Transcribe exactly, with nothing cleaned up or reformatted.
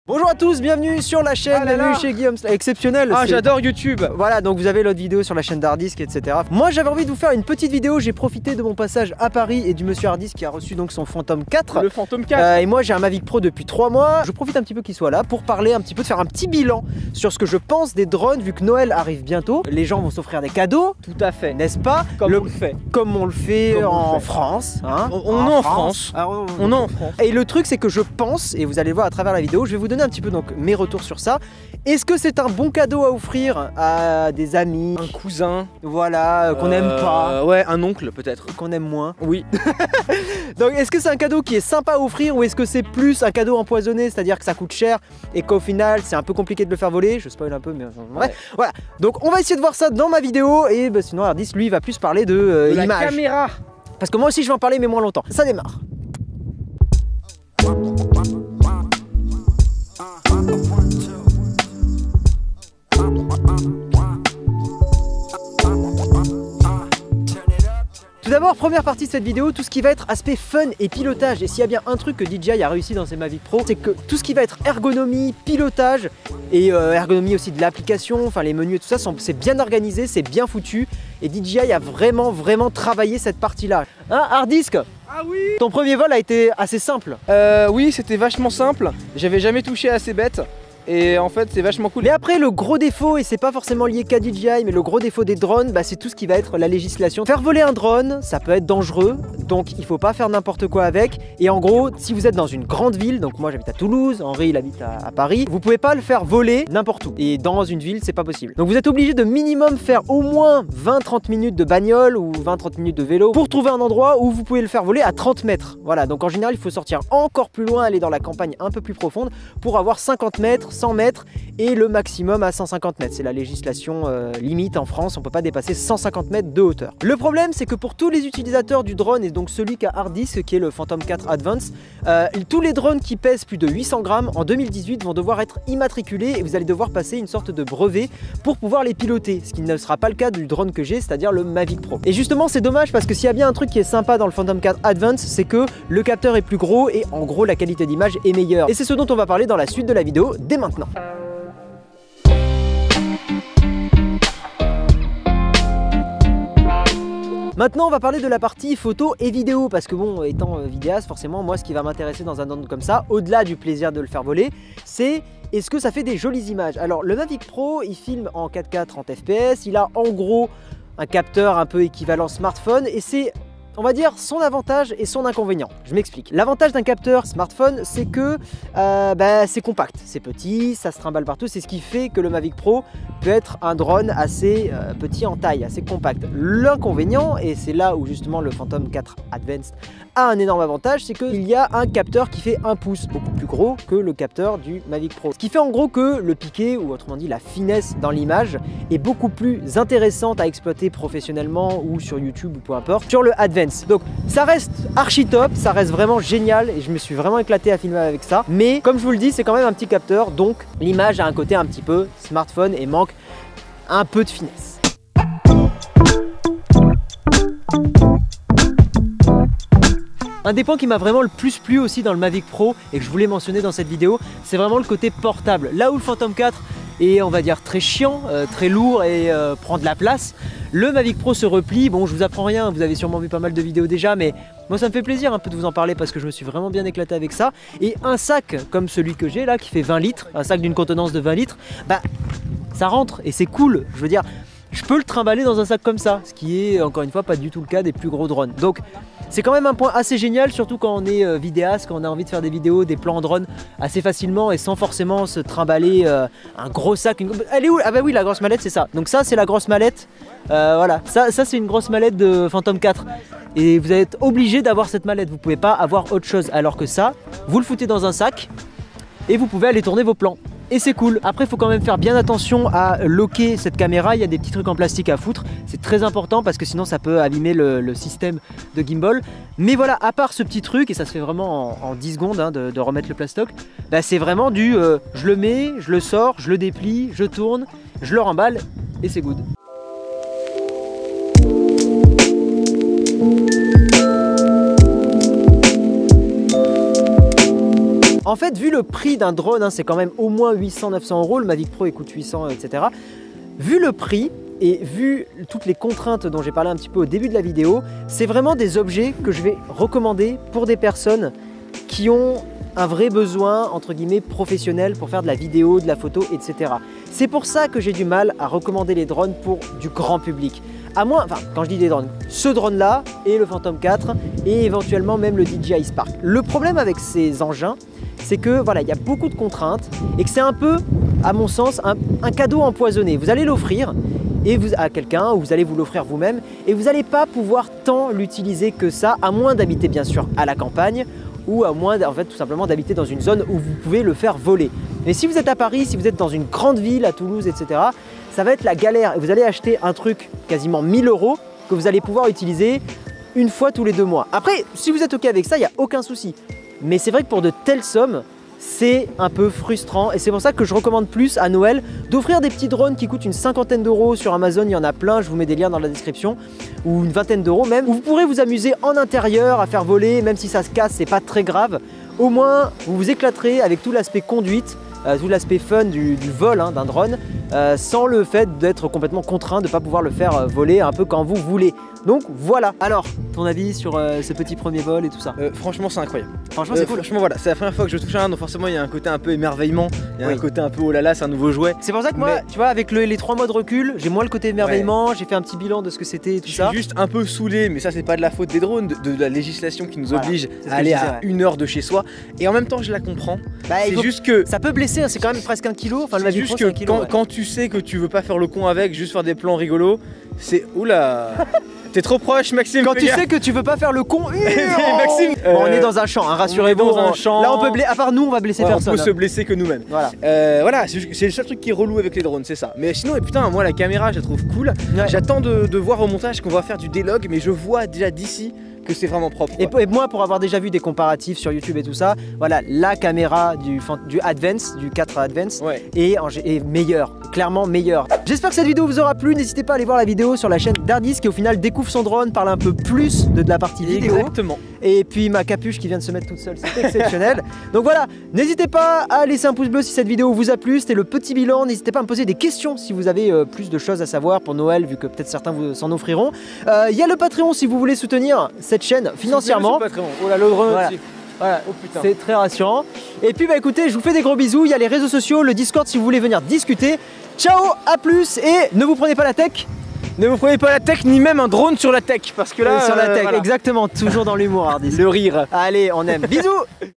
Bonjour à tous, bienvenue sur la chaîne, ah là bienvenue là. chez Guillaume. Exceptionnel. Ah, j'adore YouTube. Voilà, donc vous avez l'autre vidéo sur la chaîne d'Hardisk, et cetera. Moi j'avais envie de vous faire une petite vidéo, j'ai profité de mon passage à Paris et du monsieur Hardisk qui a reçu donc son Phantom quatre. Le Phantom quatre. Euh, et moi j'ai un Mavic Pro depuis trois mois. Je profite un petit peu qu'il soit là pour parler un petit peu, de faire un petit bilan sur ce que je pense des drones vu que Noël arrive bientôt. Les gens vont s'offrir des cadeaux. Tout à fait. N'est-ce pas? Comme le, on le fait. Comme on le fait Comme en on le fait. France. Hein, on on est en France. Ah, on, On est en France. Et le truc c'est que je pense, et vous allez voir à travers la vidéo, je vais vous donner un petit peu donc mes retours sur ça. Est-ce que c'est un bon cadeau à offrir à des amis, Un cousin. voilà, qu'on n'aime euh, pas, Ouais, un oncle peut-être. qu'on aime moins? Oui. Donc est-ce que c'est un cadeau qui est sympa à offrir ou est-ce que c'est plus un cadeau empoisonné, c'est-à-dire que ça coûte cher et qu'au final c'est un peu compliqué de le faire voler? Je spoil un peu mais ouais. Ouais. Voilà, donc on va essayer de voir ça dans ma vidéo et bah, sinon Hardisk lui va plus parler de euh, De la l'image. caméra. Parce que moi aussi je vais en parler mais moins longtemps. Ça démarre. Tout d'abord, première partie de cette vidéo, tout ce qui va être aspect fun et pilotage. Et s'il y a bien un truc que D J I a réussi dans ses Mavic Pro, c'est que tout ce qui va être ergonomie, pilotage et euh, ergonomie aussi de l'application, enfin les menus et tout ça, c'est bien organisé, c'est bien foutu. Et D J I a vraiment vraiment travaillé cette partie-là. Hein, Hardisk? Ah oui. Ton premier vol a été assez simple. Euh, oui, c'était vachement simple. J'avais jamais touché à ces bêtes. Et en fait, c'est vachement cool. Mais après, le gros défaut, et c'est pas forcément lié qu'à D J I, mais le gros défaut des drones, bah, c'est tout ce qui va être la législation. Faire voler un drone, ça peut être dangereux, donc il faut pas faire n'importe quoi avec. Et en gros, si vous êtes dans une grande ville, donc moi j'habite à Toulouse, Henri il habite à, à Paris, vous pouvez pas le faire voler n'importe où. Et dans une ville, c'est pas possible. Donc vous êtes obligé de minimum faire au moins vingt à trente minutes de bagnole ou vingt à trente minutes de vélo pour trouver un endroit où vous pouvez le faire voler à trente mètres. Voilà, donc en général, il faut sortir encore plus loin, aller dans la campagne un peu plus profonde pour avoir cinquante mètres, cent mètres. Et le maximum à cent cinquante mètres. C'est la législation euh, limite en France, on peut pas dépasser cent cinquante mètres de hauteur. Le problème, c'est que pour tous les utilisateurs du drone, et donc celui qu'a Hardisk, qui est le Phantom quatre Advance, euh, tous les drones qui pèsent plus de huit cents grammes en deux mille dix-huit vont devoir être immatriculés et vous allez devoir passer une sorte de brevet pour pouvoir les piloter, ce qui ne sera pas le cas du drone que j'ai, c'est-à-dire le Mavic Pro. Et justement, c'est dommage parce que s'il y a bien un truc qui est sympa dans le Phantom quatre Advance, c'est que le capteur est plus gros et en gros la qualité d'image est meilleure. Et c'est ce dont on va parler dans la suite de la vidéo dès maintenant. Maintenant, on va parler de la partie photo et vidéo parce que bon, étant euh, vidéaste, forcément, moi, ce qui va m'intéresser dans un drone comme ça, au-delà du plaisir de le faire voler, c'est est-ce que ça fait des jolies images. Alors, le Mavic Pro, il filme en quatre K trente F P S, il a en gros un capteur un peu équivalent smartphone et c'est, on va dire, son avantage et son inconvénient. Je m'explique. L'avantage d'un capteur smartphone, c'est que euh, bah, c'est compact, c'est petit, ça se trimballe partout. C'est ce qui fait que le Mavic Pro peut être un drone assez euh, petit en taille, assez compact. L'inconvénient, et c'est là où justement le Phantom quatre Advanced a un énorme avantage, c'est qu'il y a un capteur qui fait un pouce, beaucoup plus gros que le capteur du Mavic Pro. Ce qui fait en gros que le piqué, ou autrement dit la finesse dans l'image, est beaucoup plus intéressante à exploiter professionnellement ou sur YouTube ou peu importe, sur le Advance. Donc ça reste archi top, ça reste vraiment génial et je me suis vraiment éclaté à filmer avec ça. Mais comme je vous le dis, c'est quand même un petit capteur, donc l'image a un côté un petit peu smartphone et manque un peu de finesse. Un des points qui m'a vraiment le plus plu aussi dans le Mavic Pro et que je voulais mentionner dans cette vidéo, c'est vraiment le côté portable. Là où le Phantom quatre est, on va dire, très chiant, euh, très lourd et euh, prend de la place, le Mavic Pro se replie. Bon, je vous apprends rien, vous avez sûrement vu pas mal de vidéos déjà, mais moi ça me fait plaisir un peu de vous en parler parce que je me suis vraiment bien éclaté avec ça. Et un sac comme celui que j'ai là, qui fait vingt litres, un sac d'une contenance de vingt litres, bah ça rentre et c'est cool. Je veux dire, je peux le trimballer dans un sac comme ça, ce qui est encore une fois pas du tout le cas des plus gros drones. Donc c'est quand même un point assez génial, surtout quand on est euh, vidéaste, quand on a envie de faire des vidéos, des plans en drone assez facilement et sans forcément se trimballer euh, un gros sac. Une... Elle est où? Ah bah oui, la grosse mallette, c'est ça. Donc ça, c'est la grosse mallette. Euh, voilà, ça, ça c'est une grosse mallette de Phantom quatre. Et vous êtes obligé d'avoir cette mallette. Vous pouvez pas avoir autre chose. Alors que ça, vous le foutez dans un sac et vous pouvez aller tourner vos plans. Et c'est cool. Après, il faut quand même faire bien attention à locker cette caméra. Il y a des petits trucs en plastique à foutre. C'est très important parce que sinon ça peut abîmer le, le système de gimbal. Mais voilà, à part ce petit truc, et ça se fait vraiment en, en dix secondes hein, de, de remettre le plastoc, bah c'est vraiment du euh, je le mets, je le sors, je le déplie, je tourne, je le remballe et c'est good. En fait, vu le prix d'un drone, hein, c'est quand même au moins huit cents neuf cents euros, le Mavic Pro il coûte huit cents, et cetera. Vu le prix et vu toutes les contraintes dont j'ai parlé un petit peu au début de la vidéo, c'est vraiment des objets que je vais recommander pour des personnes qui ont un vrai besoin, entre guillemets, professionnel pour faire de la vidéo, de la photo, et cetera. C'est pour ça que j'ai du mal à recommander les drones pour du grand public. À moins, enfin, quand je dis des drones, ce drone-là et le Phantom quatre et éventuellement même le D J I Spark. Le problème avec ces engins, c'est que voilà, il y a beaucoup de contraintes et que c'est un peu, à mon sens, un, un cadeau empoisonné. Vous allez l'offrir et vous, à quelqu'un, ou vous allez vous l'offrir vous-même, et vous n'allez pas pouvoir tant l'utiliser que ça, à moins d'habiter bien sûr à la campagne, ou à moins en fait, tout simplement d'habiter dans une zone où vous pouvez le faire voler. Mais si vous êtes à Paris, si vous êtes dans une grande ville, à Toulouse, et cetera, ça va être la galère. Vous allez acheter un truc quasiment mille euros que vous allez pouvoir utiliser une fois tous les deux mois. Après, si vous êtes OK avec ça, il n'y a aucun souci. Mais c'est vrai que pour de telles sommes, c'est un peu frustrant et c'est pour ça que je recommande plus à Noël d'offrir des petits drones qui coûtent une cinquantaine d'euros sur Amazon, il y en a plein, je vous mets des liens dans la description, ou une vingtaine d'euros même, où vous pourrez vous amuser en intérieur à faire voler, même si ça se casse, c'est pas très grave. Au moins, vous vous éclaterez avec tout l'aspect conduite, euh, tout l'aspect fun du, du vol hein, d'un drone, euh, sans le fait d'être complètement contraint de ne pas pouvoir le faire euh, voler un peu quand vous voulez. Donc voilà. Alors, ton avis sur euh, ce petit premier vol et tout ça? euh, Franchement, c'est incroyable. Franchement, euh, c'est cool. Franchement, voilà, c'est la première fois que je touche à un, donc forcément, il y a un côté un peu émerveillement, il y a oui. un côté un peu oh là là, c'est un nouveau jouet. C'est pour ça que moi, Mais... tu vois, avec le, les trois mois de recul, j'ai moins le côté émerveillement, ouais. J'ai fait un petit bilan de ce que c'était et tout je ça. Je suis juste un peu saoulé, mais ça, c'est pas de la faute des drones, de, de la législation qui nous voilà. oblige à aller disais, à ouais. une heure de chez soi. Et en même temps, je la comprends. Bah, c'est faut... juste que. Ça peut blesser, hein, c'est quand même presque un kilo. Enfin, c'est juste que kilo, quand, ouais. quand tu sais que tu veux pas faire le con avec, juste faire des plans rigolos, c'est. Oula. T'es trop proche, Maxime. Quand tu sais que tu veux pas faire le con, Maxime. Euh, bon, on est dans un champ, hein, rassurez-vous. Dans un champ. Là, on peut blesser. À part nous, on va blesser ouais, personne. On peut hein. se blesser que nous-mêmes. Voilà. Euh, voilà, c'est le seul truc qui est relou avec les drones, c'est ça. Mais sinon, et putain, moi la caméra, je la trouve cool. Ouais. J'attends de, de voir au montage qu'on va faire du D-Log, mais je vois déjà d'ici que c'est vraiment propre. Et, et moi, pour avoir déjà vu des comparatifs sur YouTube et tout ça, voilà, la caméra du, du Advance, du quatre Advance, ouais. est, est meilleure, clairement meilleure. J'espère que cette vidéo vous aura plu. N'hésitez pas à aller voir la vidéo sur la chaîne d'Hardisk qui au final découvre son drone, parle un peu plus de, de la partie vidéo. Exactement. Et puis ma capuche qui vient de se mettre toute seule, c'est exceptionnel. Donc voilà, n'hésitez pas à laisser un pouce bleu si cette vidéo vous a plu. C'était le petit bilan. N'hésitez pas à me poser des questions si vous avez euh, plus de choses à savoir pour Noël, vu que peut-être certains vous s'en offriront. Il euh, y a le Patreon si vous voulez soutenir cette chaîne financièrement. Oh là, le drone voilà. aussi. Voilà, oh c'est très rassurant. Et puis bah écoutez, je vous fais des gros bisous. Il y a les réseaux sociaux, le Discord si vous voulez venir discuter. Ciao, à plus et ne vous prenez pas la tech. Ne vous prenez pas la tech, ni même un drone sur la tech, parce que là... Euh, sur la tech, euh, voilà. exactement, toujours dans l'humour, Hardisk. Le rire. Allez, on aime. Bisous.